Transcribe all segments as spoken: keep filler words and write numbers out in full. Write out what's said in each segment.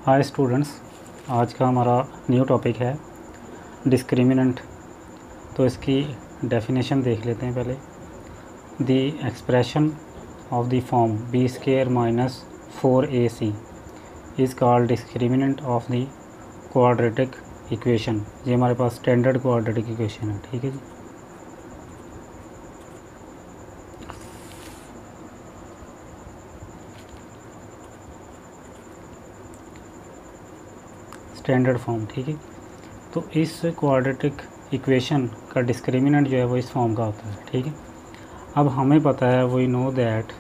Hi students, आज का हमारा न्यू टॉपिक है डिस्क्रिमिनेंट। तो इसकी डेफिनेशन देख लेते हैं पहले। The expression of the form b square minus four a c is called discriminant of the quadratic equation. ये हमारे पास स्टैंडर्ड क्वाड्रेटिक इक्वेशन है, ठीक है जी। स्टैंडर्ड फॉर्म, ठीक है। तो इस क्वाड्रेटिक इक्वेशन का डिस्क्रिमिनेंट जो है वो इस फॉर्म का होता है, ठीक है। अब हमें पता है we know that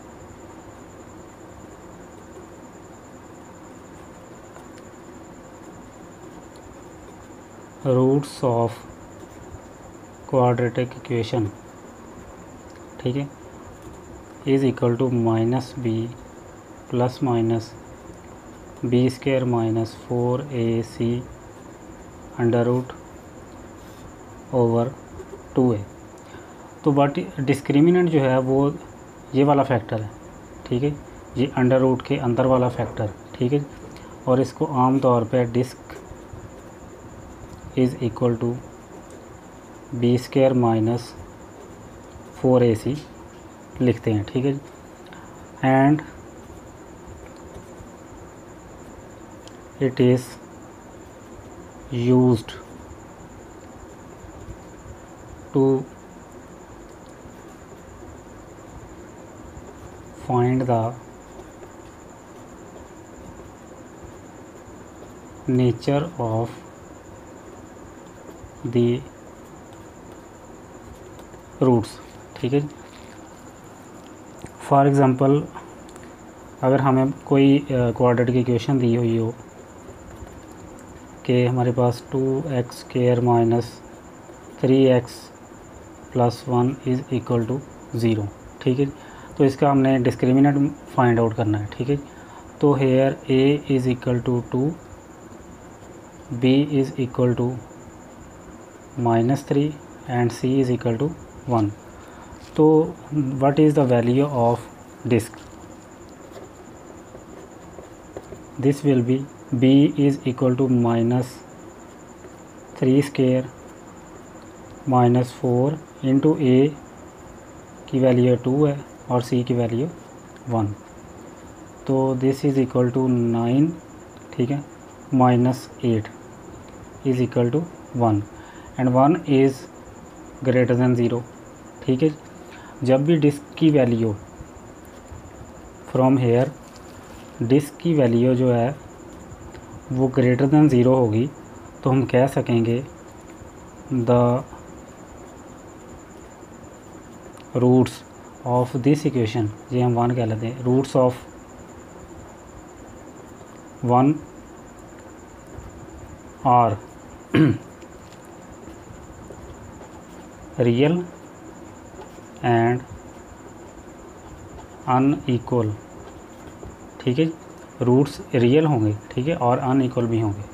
roots of quadratic equation, ठीक है, is equal to minus b plus minus b square minus four a c under root over two a. तो बट डिस्क्रिमिनेंट जो है वो ये वाला फैक्टर है, ठीक है, ये अंडर रूट के अंदर वाला फैक्टर, ठीक है। और इसको आम तौर पे disc is equal to b square minus four a c लिखते हैं, ठीक है। And it is used to find the nature of the roots, ठीक है। फॉर एग्ज़ाम्पल, अगर हमें कोई क्वाड्रेटिक इक्वेशन दी हुई हो कि हमारे पास two x square minus three x plus one is equal to zero, ठीक है। तो इसका हमने डिस्क्रिमिनेंट फाइंड आउट करना है, ठीक है। तो here a is equal to two, b is equal to minus three and c is equal to one. तो what is the value of disc? This will be b is equal to minus three square minus four into a की value two है और c की value one. तो this is equal to nine, ठीक है, minus eight is equal to one and one is greater than zero, ठीक है। जब भी डिस्क की वैल्यू फ्रॉम हेयर डिस्क की वैल्यू जो है वो ग्रेटर दैन ज़ीरो होगी तो हम कह सकेंगे the roots of this equation, ये हम वन कह लेते हैं, roots of one are real and unequal, ठीक है। रूट्स रियल होंगे, ठीक है, और अनइक्वल भी होंगे।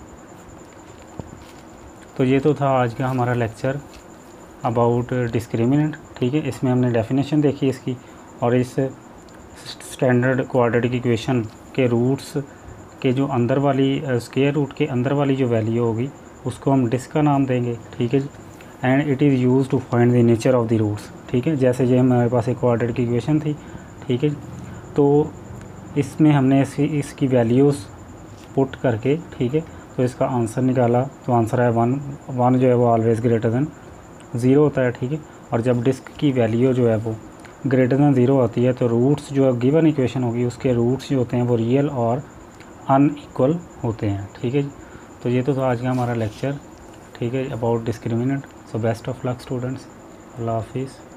तो ये तो था आज का हमारा लेक्चर अबाउट डिस्क्रिमिनेंट, ठीक है। इसमें हमने डेफिनेशन देखी इसकी, और इस स्टैंडर्ड क्वाड्रेटिक इक्वेशन के रूट्स के जो अंदर वाली स्क्वायर रूट के अंदर वाली जो वैल्यू होगी उसको हम डिस्क का नाम देंगे, ठीक है। And it is use to find the nature of the roots, ठीक है। जैसे ये हमारे पास एक क्वाड्रेटिक इक्वेशन थी, ठीक है। तो इसमें हमने इसकी इसकी वैल्यूज़ पुट करके, ठीक है, तो इसका आंसर निकाला। तो आंसर है वन। वन जो है वो ऑलवेज़ ग्रेटर दैन ज़ीरो होता है, ठीक है। और जब डिस्क की वैल्यू जो है वो ग्रेटर दैन ज़ीरो होती है तो रूट्स जो गिवन इक्वेशन होगी उसके रूट्स जो होते हैं वो रियल और अनइक्वल होते हैं, ठीक है। तो ये तो था आज का हमारा लेक्चर, ठीक है, about discriminant. So best of luck students, अल्लाह हाफिज़।